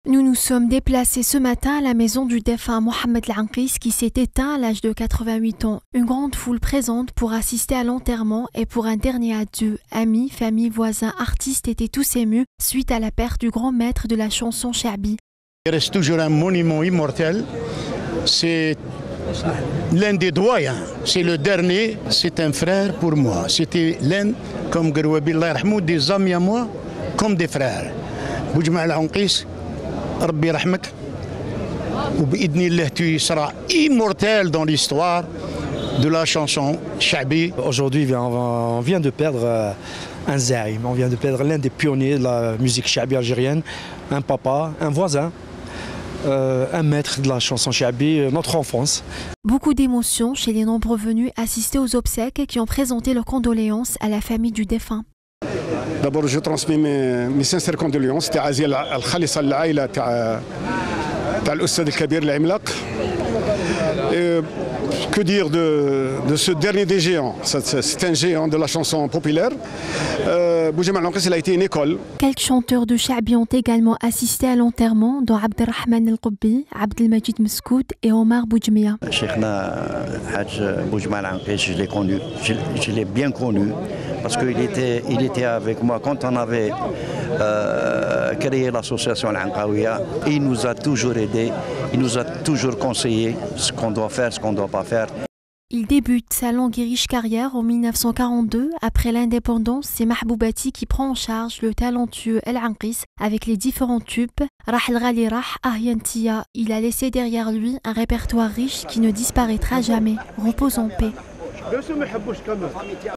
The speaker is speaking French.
Nous nous sommes déplacés ce matin à la maison du défunt Mohamed Al-Anqis qui s'est éteint à l'âge de 88 ans. Une grande foule présente pour assister à l'enterrement et pour un dernier adieu. Amis, familles, voisins, artistes étaient tous émus suite à la perte du grand maître de la chanson Chabi. Il reste toujours un monument immortel. C'est l'un des doyens. C'est le dernier. C'est un frère pour moi. C'était l'un, comme Garouabi, des amis à moi, comme des frères. Boujma Al-Anqis, Rabbi Rahmak, ou B'idnillah, tu seras immortel dans l'histoire de la chanson Chabi. Aujourd'hui, on vient de perdre un zaïm, on vient de perdre l'un des pionniers de la musique Chabi algérienne, un papa, un voisin, un maître de la chanson Chabi, notre enfance. Beaucoup d'émotions chez les nombreux venus assister aux obsèques qui ont présenté leurs condoléances à la famille du défunt. D'abord, je transmets mes sincères condoléances à الخالصة للعائلة تاع الأستاذ الكبير العملاق. Que dire de ce dernier des géants? C'est un géant de la chanson populaire. Boujma Al-Anqis, il a été une école. Quelques chanteurs de Chabi ont également assisté à l'enterrement, dont Abdelrahman El-Qobbi, Abdelmajid Meskout et Omar Boujmia. Cheikhna Hadj Boujma Al-Anqis, je l'ai connu, je l'ai bien connu parce qu'il était avec moi quand on avait créé l'association Al-Anqawiya. Il nous a toujours aidés, il nous a toujours conseillé ce qu'on doit faire, ce qu'on ne doit pas faire. Il débute sa longue et riche carrière en 1942. Après l'indépendance, c'est Mahboubati qui prend en charge le talentueux Al-Anqis avec les différents tubes. Rah el-Ghali Rah, Ahyantia. Il a laissé derrière lui un répertoire riche qui ne disparaîtra jamais. Repose en paix.